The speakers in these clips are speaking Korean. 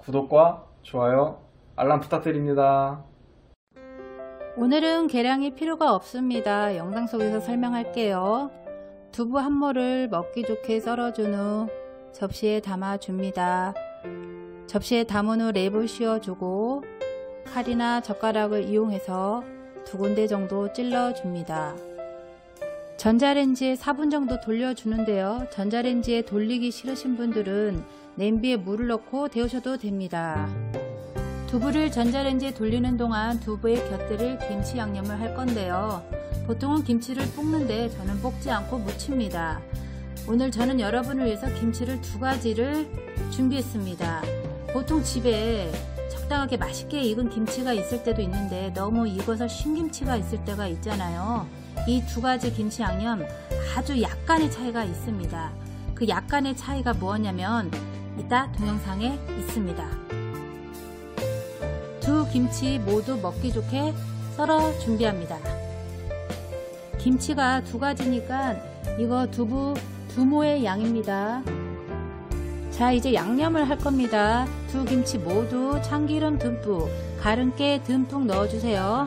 구독과 좋아요, 알람 부탁드립니다. 오늘은 계량이 필요가 없습니다. 영상 속에서 설명할게요. 두부 한 모를 먹기 좋게 썰어준 후 접시에 담아 줍니다. 접시에 담은 후 랩을 씌워주고 칼이나 젓가락을 이용해서 2군데 정도 찔러 줍니다. 전자레인지에 4분 정도 돌려주는데요. 전자레인지에 돌리기 싫으신 분들은 냄비에 물을 넣고 데우셔도 됩니다. 두부를 전자레인지에 돌리는 동안 두부의 곁들일 김치 양념을 할 건데요. 보통은 김치를 볶는데 저는 볶지 않고 무칩니다. 오늘 저는 여러분을 위해서 김치를 2가지를 준비했습니다. 보통 집에 적당하게 맛있게 익은 김치가 있을 때도 있는데 너무 익어서 신김치가 있을 때가 있잖아요. 이 2가지 김치 양념 아주 약간의 차이가 있습니다. 그 약간의 차이가 무엇냐면 이따 동영상에 있습니다. 두 김치 모두 먹기 좋게 썰어 준비합니다. 김치가 2가지니까 이거 두부 2모의 양입니다. 자, 이제 양념을 할 겁니다. 두 김치 모두 참기름 듬뿍, 가른깨 듬뿍 넣어주세요.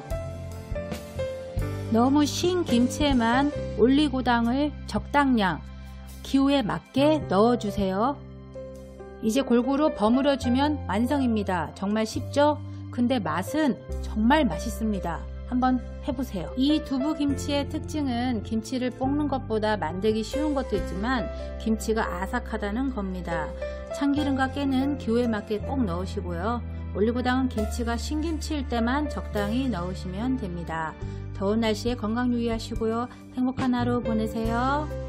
너무 신 김치에만 올리고당을 적당량, 기호에 맞게 넣어주세요. 이제 골고루 버무려주면 완성입니다. 정말 쉽죠? 근데 맛은 정말 맛있습니다. 한번 해보세요. 이 두부김치의 특징은 김치를 볶는 것보다 만들기 쉬운 것도 있지만 김치가 아삭하다는 겁니다. 참기름과 깨는 기호에 맞게 꼭 넣으시고요. 올리고당은 김치가 신김치일 때만 적당히 넣으시면 됩니다. 더운 날씨에 건강 유의하시고요. 행복한 하루 보내세요.